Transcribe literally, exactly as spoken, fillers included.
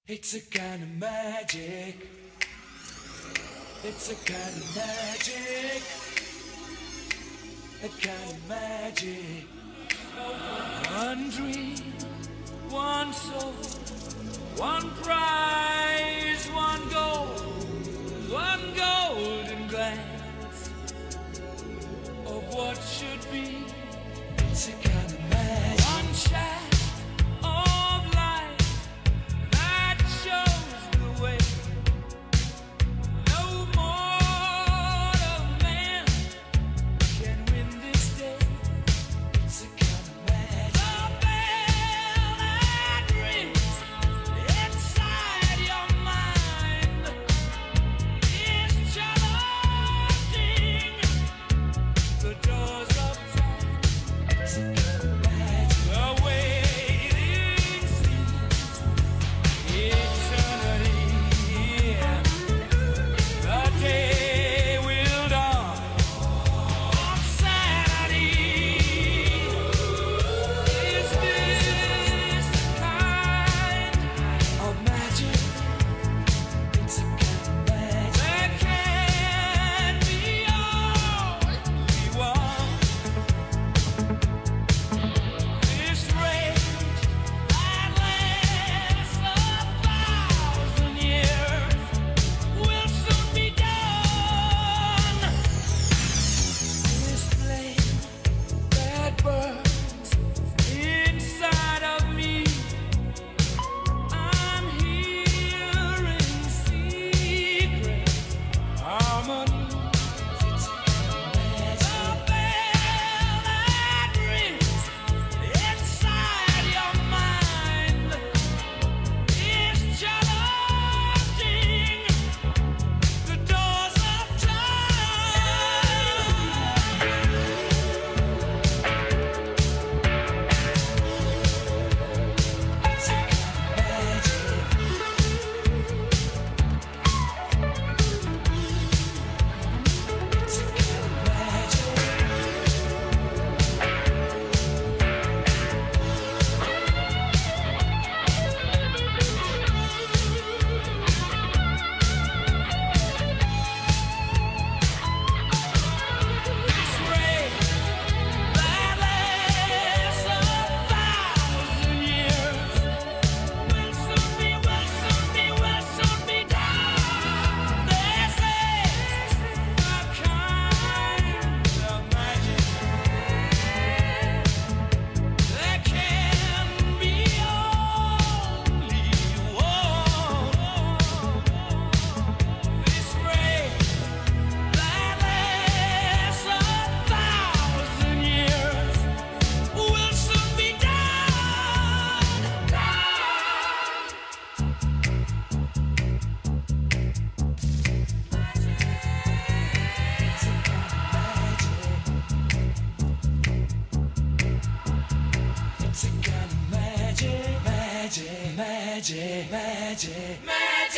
It's a kind of magic. It's a kind of magic. A kind of magic. One dream, one soul, one prize, one goal, one golden glance of what should be. It's a kind of magic. One shaft of light that shows the way. No mortal man can win this day. It's a kind of magic. The bell that rings inside your mind is challenging the doors of time. It's a kind of magic. The waiting seems eternity. The day will dawn on Saturday. Is this the kind of magic? It's a kind of magic. That can be all we want. This rage that lasts a thousand years will soon be done. This flame that burns inside of me, I'm hearing secret harmonies. It's a kind of magic. The bell that rings inside your mind is challenging the doors of time. It's a kind of magic. It's a kind of This rage that lasts a thousand years will soon be, will soon be, will soon be done. This is a kind of magic that can be only one. This rage that lasts a thousand years will soon be done. Done. It's a kind of magic. It's a kind of magic, magic, magic, magic, magic.